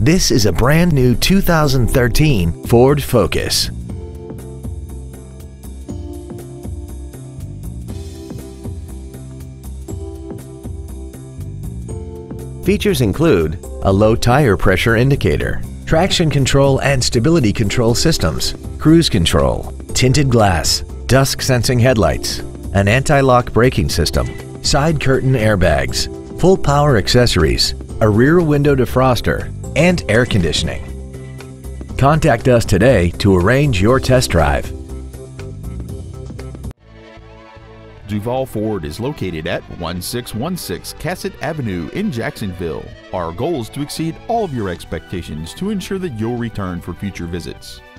This is a brand new 2013 Ford Focus. Features include a low tire pressure indicator, traction control and stability control systems, cruise control, tinted glass, dusk sensing headlights, an anti-lock braking system, side curtain airbags, full power accessories, a rear window defroster, and air conditioning. Contact us today to arrange your test drive. Duval Ford is located at 1616 Cassat Avenue in Jacksonville. Our goal is to exceed all of your expectations to ensure that you'll return for future visits.